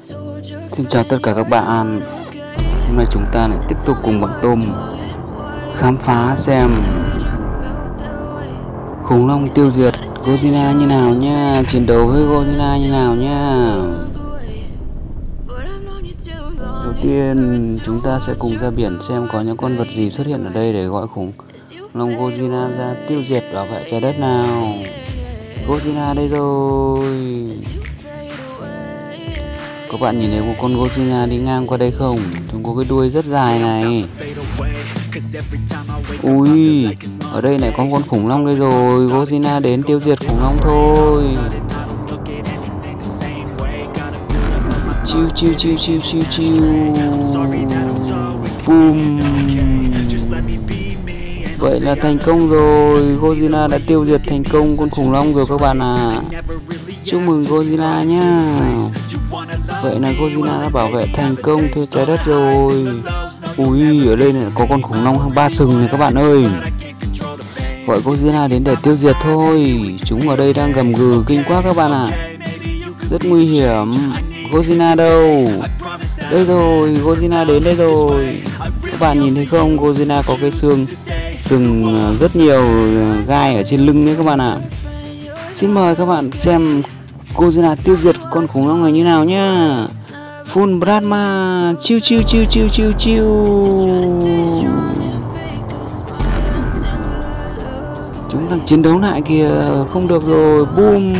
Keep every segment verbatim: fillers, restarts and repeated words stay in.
Xin chào tất cả các bạn. Hôm nay chúng ta lại tiếp tục cùng bọn Tôm khám phá xem khủng long tiêu diệt Godzilla như nào nha, chiến đấu với Godzilla như nào nha. Đầu tiên chúng ta sẽ cùng ra biển xem có những con vật gì xuất hiện ở đây để gọi khủng long Godzilla ra tiêu diệt bảo vệ trái đất nào. Godzilla đây rồi. Các bạn nhìn thấy một con Godzilla đi ngang qua đây không? Chúng có cái đuôi rất dài này. Ui, ở đây này có con khủng long đây rồi. Godzilla đến tiêu diệt khủng long thôi. Chiu chiu chiu chiu chiu chiu. Boom. Vậy là thành công rồi. Godzilla đã tiêu diệt thành công con khủng long rồi các bạn à. Chúc mừng Godzilla nhá. Vậy là Godzilla đã bảo vệ thành công theo trái đất rồi. Ui, ở đây này có con khủng long ba sừng này các bạn ơi. Gọi Godzilla đến để tiêu diệt thôi. Chúng ở đây đang gầm gừ kinh quá các bạn ạ. À. Rất nguy hiểm. Godzilla đâu? Đây rồi, Godzilla đến đây rồi. Các bạn nhìn thấy không? Godzilla có cái xương sừng rất nhiều gai ở trên lưng đấy các bạn ạ. À. Xin mời các bạn xem Godzilla tiêu diệt con khủng long này như nào nhá. Full Plasma. Chiu chiu chiu chiu chiu chiu. Chúng đang chiến đấu lại kìa. Không được rồi. Boom.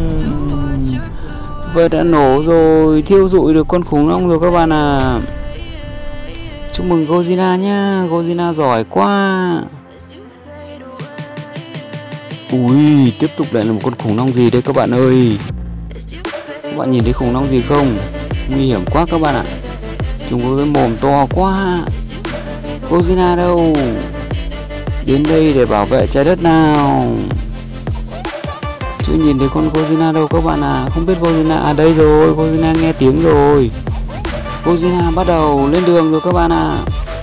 Vậy đã nổ rồi. Thiêu rụi được con khủng long rồi các bạn à. Chúc mừng Godzilla nhá. Godzilla giỏi quá. Ui, tiếp tục lại là một con khủng long gì đây các bạn ơi. Các bạn nhìn thấy khủng long gì không? Nguy hiểm quá các bạn ạ. Chúng có cái mồm to quá. Godzilla đâu? Đến đây để bảo vệ trái đất nào. Chưa nhìn thấy con Godzilla đâu các bạn à. Không biết Godzilla à đây rồi. Godzilla nghe tiếng rồi. Godzilla bắt đầu lên đường rồi các bạn à.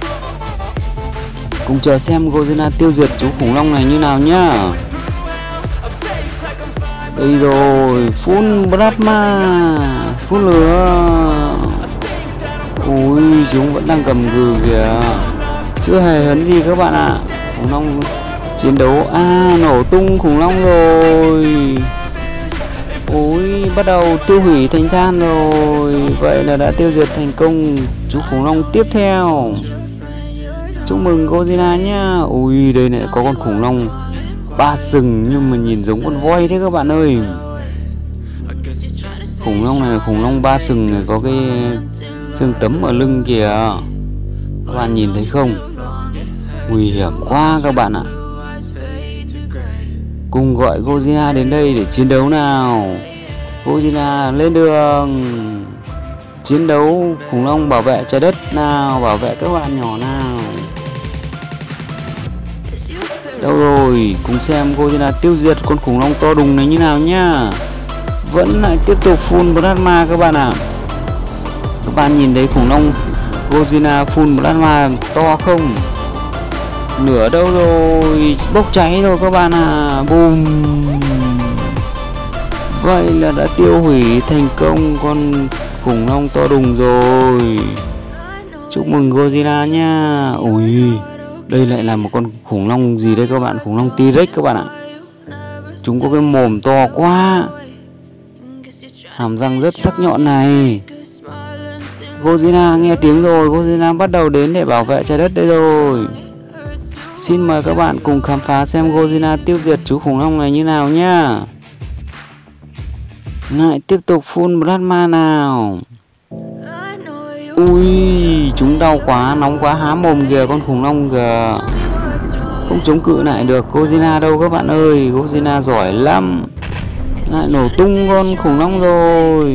Cùng chờ xem Godzilla tiêu diệt chú khủng long này như nào nhá. Đây rồi, full plasma, full lửa. Ui, chúng vẫn đang gầm gừ kìa. Chưa hề hấn gì các bạn ạ. À. Khủng long chiến đấu. À, nổ tung khủng long rồi. Ui, bắt đầu tiêu hủy thành than rồi. Vậy là đã tiêu diệt thành công chú khủng long tiếp theo. Chúc mừng Godzilla nhá. Ui, đây này có con khủng long ba sừng nhưng mà nhìn giống con voi thế các bạn ơi. Khủng long này là khủng long ba sừng này, có cái xương tấm ở lưng kìa. Các bạn nhìn thấy không? Nguy hiểm quá các bạn ạ. Cùng gọi Godzilla đến đây để chiến đấu nào. Godzilla lên đường. Chiến đấu khủng long bảo vệ trái đất nào. Bảo vệ các bạn nhỏ nào. Đâu rồi, cùng xem Godzilla tiêu diệt con khủng long to đùng này như nào nhá. Vẫn lại tiếp tục full plasma các bạn ạ. À. Các bạn nhìn thấy khủng long Godzilla full plasma to không? Nửa đâu rồi, bốc cháy rồi các bạn à. Boom. Vậy là đã tiêu hủy thành công con khủng long to đùng rồi. Chúc mừng Godzilla nha. Ui, đây lại là một con khủng long gì đây các bạn? Khủng long T-Rex các bạn ạ. Chúng có cái mồm to quá. Hàm răng rất sắc nhọn này. Godzilla nghe tiếng rồi. Godzilla bắt đầu đến để bảo vệ trái đất đây rồi. Xin mời các bạn cùng khám phá xem Godzilla tiêu diệt chú khủng long này như nào nhá. Lại tiếp tục full plasma nào. Ui, chúng đau quá, nóng quá, há mồm kìa con khủng long kìa. Không chống cự lại được Godzilla đâu các bạn ơi. Godzilla giỏi lắm. Lại nổ tung con khủng long rồi.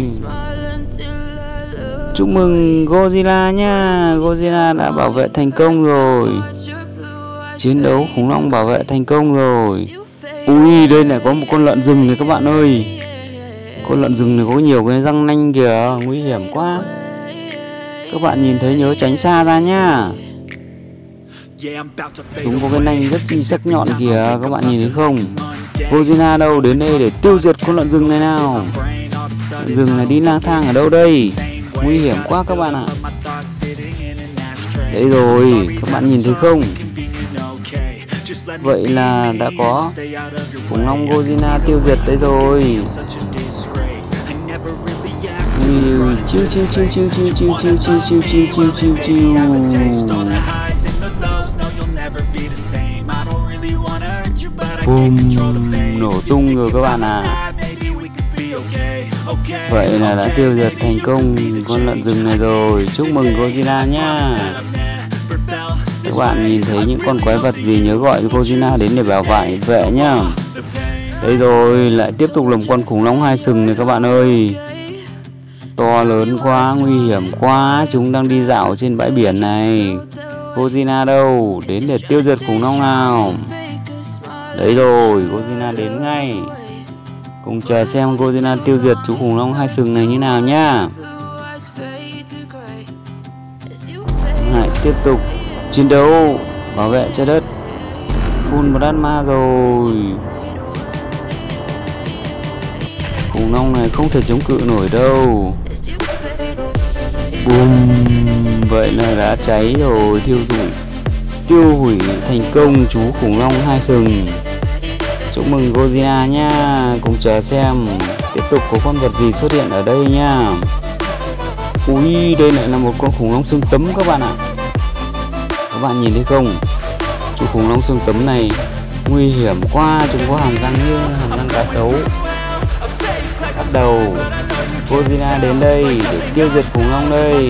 Chúc mừng Godzilla nha. Godzilla đã bảo vệ thành công rồi. Chiến đấu khủng long bảo vệ thành công rồi. Ui, đây này có một con lợn rừng này các bạn ơi. Con lợn rừng này có nhiều cái răng nanh kìa. Nguy hiểm quá. Các bạn nhìn thấy nhớ tránh xa ra nhá. Chúng có cái nanh rất chi sắc nhọn kìa. Các bạn nhìn thấy không? Godzilla đâu? Đến đây để tiêu diệt con lợn rừng này nào. Lợn rừng này đi lang thang ở đâu đây? nguy hiểm quá các bạn ạ. Đấy rồi, các bạn nhìn thấy không? Vậy là đã có khủng long Godzilla tiêu diệt đấy rồi. Ui, chiêu chiêu chiêu chiêu chiêu chiêu chiêu chiêu chiêu chiêu chiêu chiêu chiêu. Bùm, nổ tung rồi các bạn à. Vậy là đã tiêu diệt thành công con lợn rừng này rồi. Chúc mừng Godzilla nhá. Các bạn nhìn thấy những con quái vật gì nhớ gọi Godzilla đến để bảo vệ vệ nhá. Đây rồi, lại tiếp tục làm con khủng long hai sừng này các bạn ơi. To lớn quá, nguy hiểm quá. Chúng đang đi dạo trên bãi biển này. Godzilla đâu? Đến để tiêu diệt khủng long nào. Đấy rồi, Godzilla đến ngay. Cùng chờ xem Godzilla tiêu diệt chú khủng long hai sừng này như nào nhá. Lại tiếp tục chiến đấu bảo vệ trái đất. Full Plasma rồi. Khủng long này không thể chống cự nổi đâu. Bùm. Vậy là đã cháy rồi, thiêu rụi tiêu hủy thành công chú khủng long hai sừng. Chúc mừng Godzilla nha. Cùng chờ xem tiếp tục có con vật gì xuất hiện ở đây nha. Ui, đây lại là một con khủng long xương tấm các bạn ạ. Các bạn nhìn thấy không? Chú khủng long xương tấm này nguy hiểm quá. Chúng có hàm răng như hàm răng cá sấu. Bắt đầu Godzilla đến đây để tiêu diệt khủng long đây.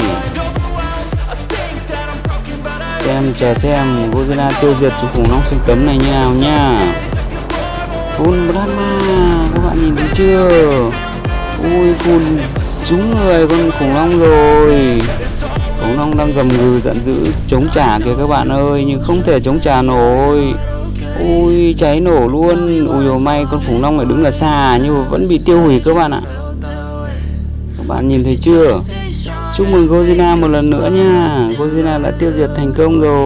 Xem chờ xem Godzilla tiêu diệt chú khủng long xương tấm này như nào nha. Full Plasma, các bạn nhìn thấy chưa? Ui, full trúng người con khủng long rồi. Khủng long đang gầm gừ giận dữ chống trả kìa các bạn ơi, nhưng không thể chống trả nổi. Ui, cháy nổ luôn. Ui dồi, may con khủng long lại đứng ở xa nhưng mà vẫn bị tiêu hủy các bạn ạ. Các bạn nhìn thấy chưa? Chúc mừng Godzilla một lần nữa nha. Godzilla đã tiêu diệt thành công rồi.